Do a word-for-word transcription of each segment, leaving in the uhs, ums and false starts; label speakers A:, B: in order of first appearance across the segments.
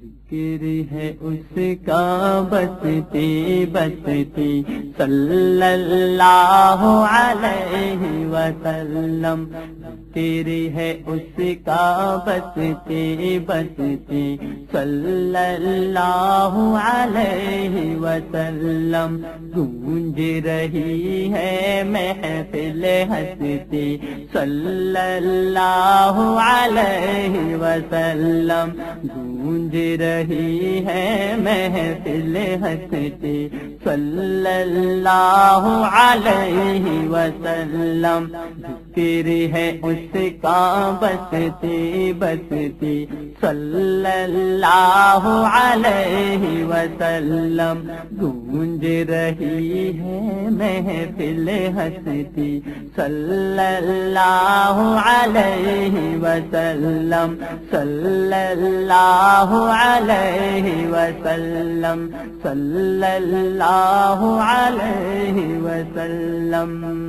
A: ذکر ہے اس کا بستی بستی صلی اللہ علیہ وسلم، ذکر ہے اس کا بستی بستی صلی اللہ علیہ وسلم، گونج رہی ہے محفل ہستی صلی اللہ علیہ وسلم، گونج رہی ہے محفل ہستی صلی اللہ علیہ وسلم، ذکر ہے اس کا بستی بستی صلی اللہ علیہ وسلم، گونج رہی ہے محفل ہستی صلی اللہ علیہ وسلم، صلی اللہ علیہ وسلم، صلی اللہ علیہ وسلم۔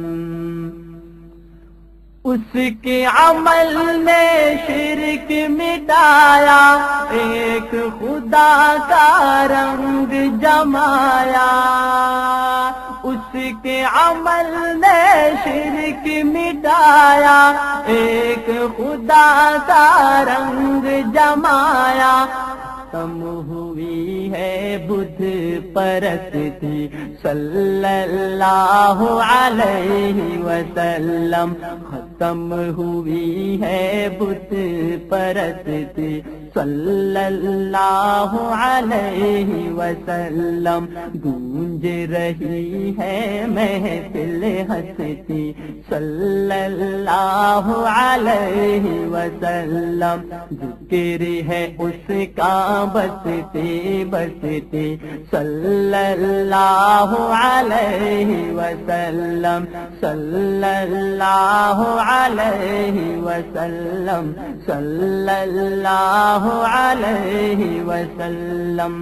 A: اس کے عمل نے شرک مٹایا، ایک خدا کا رنگ جمایا، اس کے عمل نے شرک مٹایا، ایک خدا کا رنگ جمایا، ختم ہوئی ہے بدھ پرستی صلی اللہ علیہ وسلم، ختم ہوئی ہے بدھ پرستی صلی اللہ علیہ وسلم، گونج رہی ہے محفل ہستی صلی اللہ علیہ وسلم، ذکر ہے اس کا بستی بستی صلی اللہ علیہ وسلم، صلی اللہ علیہ وسلم، صلی اللہ علیہ وسلم۔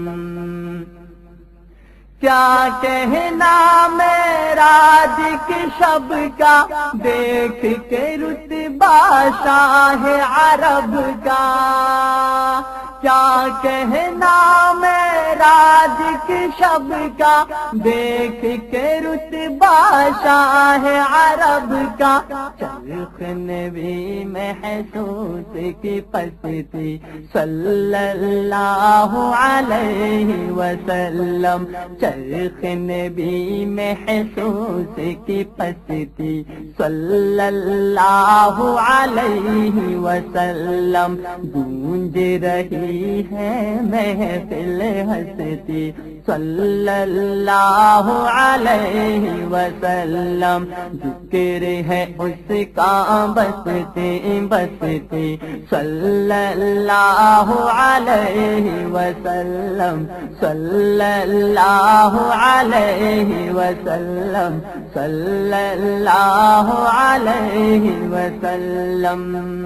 A: کیا کہنا معراج کی شب کا، دیکھ کے رتبہ شاہ عرب کا، کیا کہنا معراج کی شب کا، دیکھ کے رتبہ شاہ عرب کا، چرخ نبی محسوس کی پستی صلی اللہ علیہ وسلم، چرخ نبی محسوس کی پستی صلی اللہ علیہ وسلم، گونج رہی ہے محفل ہستی صلی اللہ علیہ وسلم، ذکر ہے اس کا بستی بستی صلی اللہ علیہ وسلم، صلی اللہ علیہ وسلم، صلی اللہ علیہ وسلم۔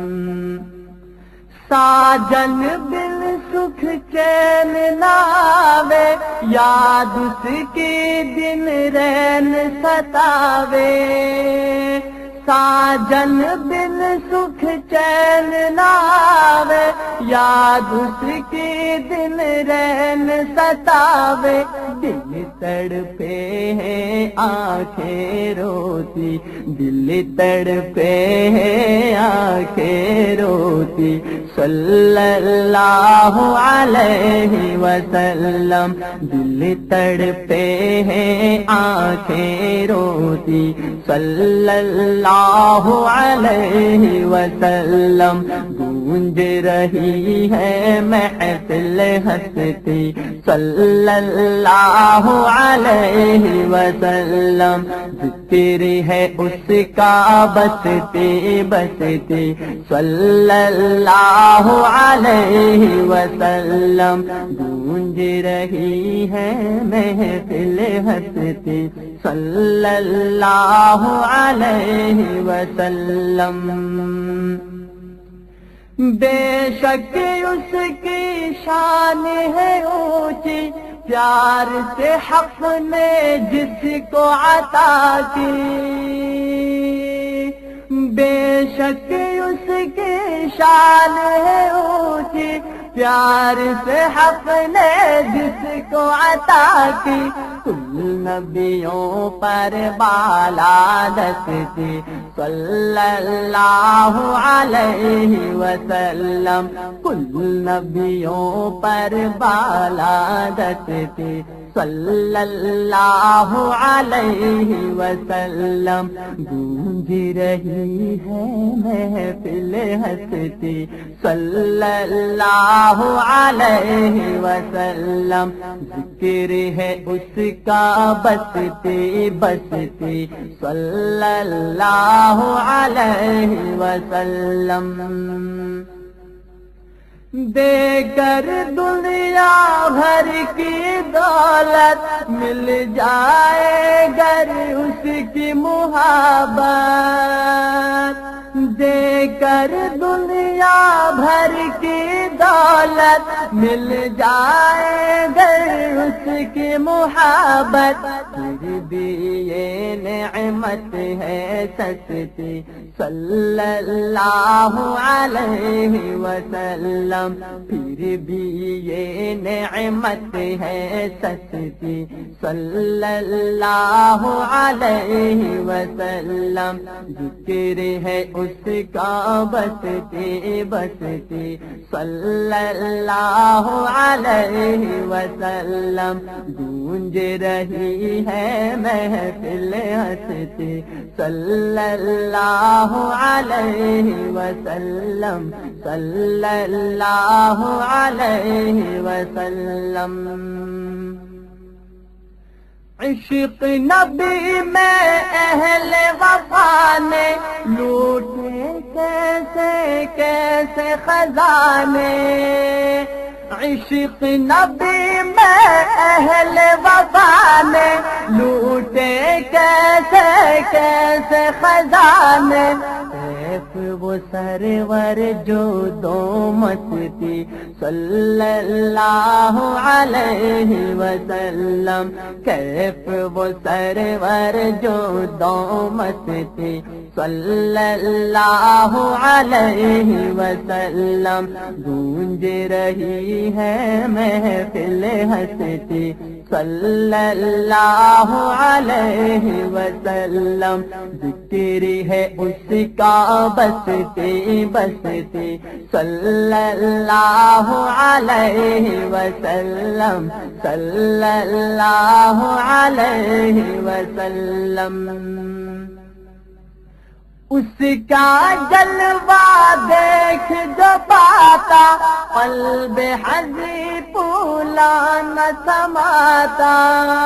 A: ساجن بن سکھ چین ناوے، یاد اس کی دن رین ستاوے، ساجن بن سکھ چین ناوے، یاد اس کی دن رین ستاوے، دل تڑپے ہیں آنکھیں روتی، دل تڑپے ہیں آنکھیں روتی صلی اللہ علیہ وسلم، دل تڑپے ہیں آنکھیں روتی صلی اللہ علیہ وسلم، گونج رہی ہے محفل ہستی صلی اللہ علیہ وسلم، ذکر ہے اس کا بستی بستی صلی اللہ علیہ وسلم، گونج رہی ہے محفل ہستی صلی اللہ علیہ وسلم۔ بے شک اس کی شان ہے اونچی، پیار سے حق نے جس کو عطا کی، بے شک اس کی شان ہے اونچی، پیار سے حق نے جس کو عطا کی، کل نبیوں پر بالادت تھی صلی اللہ علیہ وسلم، کل نبیوں پر بالادت تھی صلی اللہ علیہ وسلم، گونج رہی ہے محفل ہستی صلی اللہ علیہ وسلم، ذکر ہے اس کا بستی بستی صلی اللہ علیہ وسلم، دے کر دنیا بھر کی دولت مل جائے گر اس کی محبت، دے کر دنیا بھر کی دولت مل جائے گر اس کی محبت، پھر بھی یہ نعمت ہے سستی صلی اللہ علیہ وسلم، پھر بھی یہ نعمت ہے سستی صلی اللہ علیہ وسلم، ذکر ہے اس کا بستی بستی صلی اللہ علیہ وسلم، گونج رہی ہے محفل ہستی صلی اللہ علیہ وسلم، صلی اللہ علیہ وسلم، عشق نبی میں اہل وفا نے لوٹے کیسے کیسے خزانے، عشق نبی میں اہل وفا نے لوٹے کیسے کیسے خزانے، کیف وہ سرور جو دو مستی صلی اللہ علیہ وسلم، کیف وہ سرور جو دو مستی صلی اللہ علیہ وسلم، گونج رہی ہے محفل ہستی صلی اللہ علیہ وسلم، ذکر ہے اس کا بستی بستی صلی اللہ علیہ وسلم، صلی اللہ علیہ وسلم، اس کا جلوہ دیکھ جو پاتا قلب حزی پھولا نہ سماتا،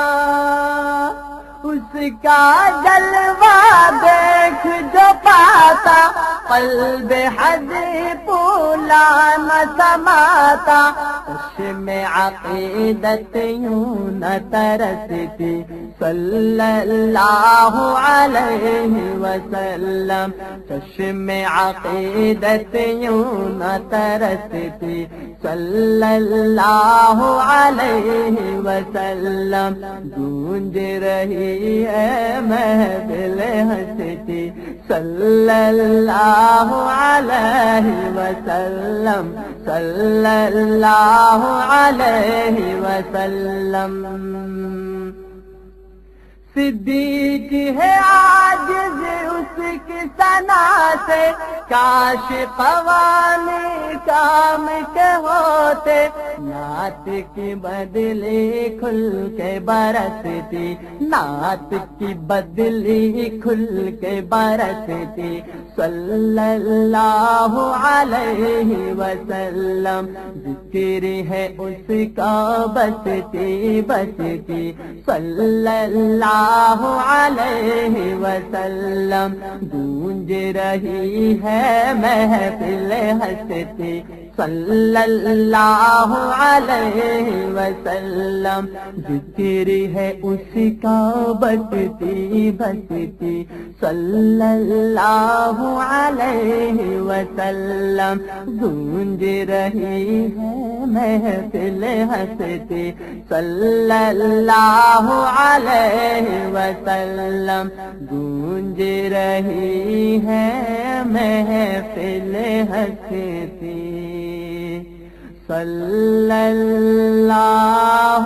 A: اس کا جلوہ دیکھ جو پاتا قلب حزی پھولا نہ سماتا، چشم عقیدت یوں نہ ترستی صلی اللہ علیہ وسلم، چشم عقیدت یوں نہ ترستی صلی اللہ علیہ وسلم، گونج رہی ہے محفل ہستی صلی اللہ علیہ وسلم، صلی اللہ علیہ وسلم، صدیق ہے عاجز اس کی ثنا سے، کاش قوانی کام کے ہوتے، نعت کی بدلی کھل کے برستی، نعت کی بدلی کھل کے برستی صلی اللہ علیہ وسلم، ذکر ہے اس کا بستی بستی صلی اللہ علیہ وسلم، گونج رہی ہے محفل ہستی صلی اللہ علیہ وسلم، ذکر ہے اس کا بستی بستی صلی اللہ علیہ وسلم، گونج رہی ہے محفل ہستی صلی اللہ علیہ وسلم، گونج رہی ہے محفل ہستی صلی اللہ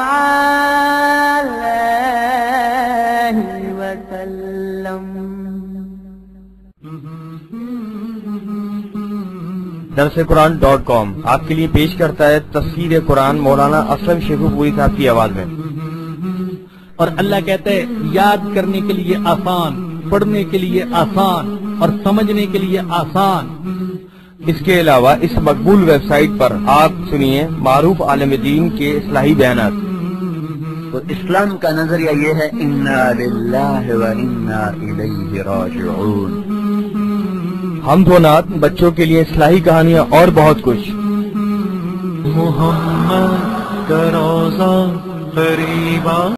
A: علیہ وسلم۔
B: درس قرآن ڈاٹ کام آپ کے لیے پیش کرتا ہے تفسیر قرآن مولانا اسلم شیخو پوری صاحب کی آواز میں۔
C: اور اللہ کہتا ہے یاد کرنے کے لیے آسان، پڑھنے کے لیے آسان اور سمجھنے کے لیے آسان۔
B: اس کے علاوہ اس مقبول ویب سائٹ پر آپ سنیے معروف عالم دین کے اصلاحی بیانات۔
D: تو اسلام کا نظریہ یہ ہے انا للہ و انا الیہ راجعون۔
B: حمد و نعت، بچوں کے لیے اصلاحی کہانیاں اور بہت کچھ۔
E: محمد کا روضہ قریب